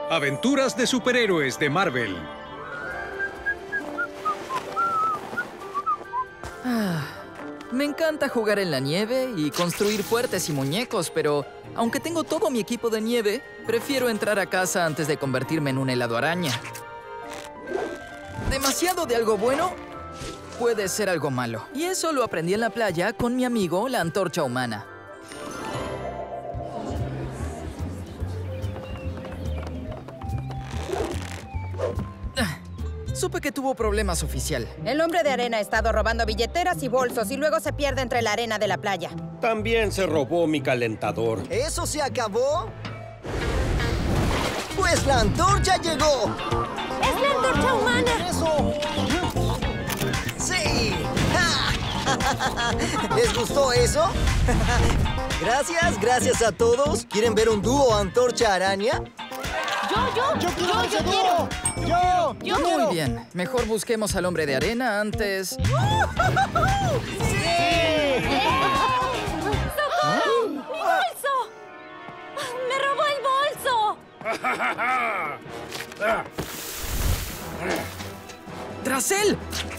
Aventuras de superhéroes de Marvel. Me encanta jugar en la nieve y construir fuertes y muñecos, pero aunque tengo todo mi equipo de nieve, prefiero entrar a casa antes de convertirme en un helado araña. Demasiado de algo bueno puede ser algo malo. Y eso lo aprendí en la playa con mi amigo, la Antorcha Humana. Supe que tuvo problemas, oficial. El hombre de arena ha estado robando billeteras y bolsos y luego se pierde entre la arena de la playa. También se robó mi calentador. ¿Eso se acabó? ¡Pues la antorcha llegó! ¡Es la Antorcha Humana! ¡Eso! ¡Sí! ¿Les gustó eso? Gracias a todos. ¿Quieren ver un dúo antorcha-araña? ¡Yo quiero! Muy bien. Mejor busquemos al hombre de arena antes. ¡Sí! ¡Socorro! ¡Mi bolso! ¡Me robó el bolso! ¡Dracel!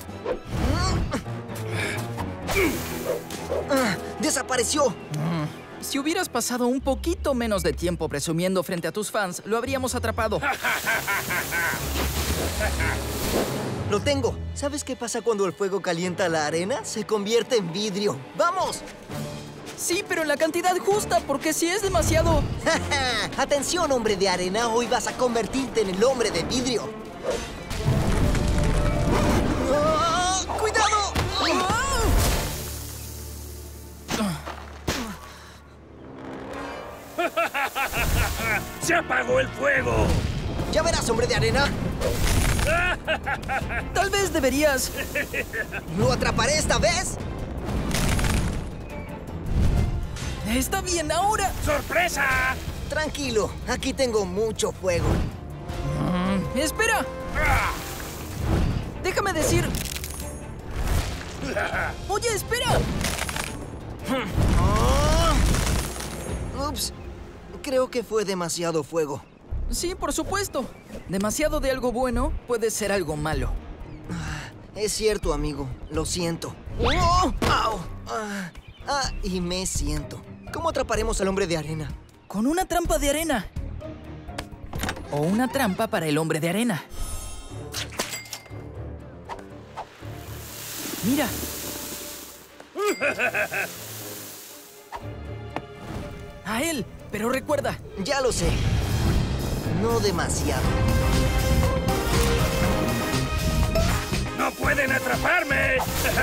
¡Desapareció! Si hubieras pasado un poquito menos de tiempo presumiendo frente a tus fans, lo habríamos atrapado. Lo tengo. ¿Sabes qué pasa cuando el fuego calienta la arena? Se convierte en vidrio. ¡Vamos! Sí, pero en la cantidad justa, porque si es demasiado... Atención, hombre de arena. Hoy vas a convertirte en el hombre de vidrio. ¡Oh! ¡Cuidado! ¡Se apagó el fuego! ¡Ya verás, hombre de arena! Tal vez deberías... ¿Lo atraparé esta vez? Está bien, ahora... ¡Sorpresa! Tranquilo, aquí tengo mucho fuego. ¡Espera! Déjame decir... ¡Oye, espera! Ups, creo que fue demasiado fuego. Sí, por supuesto. Demasiado de algo bueno puede ser algo malo. Es cierto, amigo. Lo siento. ¡Oh! ¡Au! Y me siento. ¿Cómo atraparemos al hombre de arena? Con una trampa de arena. O una trampa para el hombre de arena. Mira. A él, pero recuerda. Ya lo sé. No demasiado. ¡No pueden atraparme!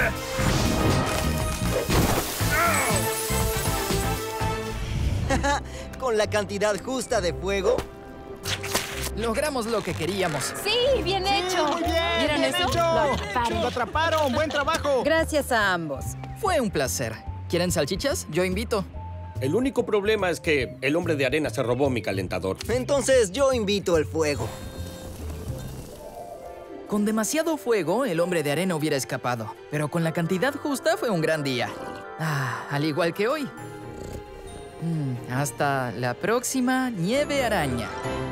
Con la cantidad justa de fuego. Logramos lo que queríamos. ¡Sí! ¡Bien hecho! ¡Muy bien! ¿Vieron ¡Bien eso? hecho! Lo atraparon. ¡Lo atraparon! ¡Buen trabajo! Gracias a ambos. Fue un placer. ¿Quieren salchichas? Yo invito. El único problema es que el hombre de arena se robó mi calentador. Entonces yo invito el fuego. Con demasiado fuego, el hombre de arena hubiera escapado. Pero con la cantidad justa fue un gran día. Al igual que hoy. Hasta la próxima nieve araña.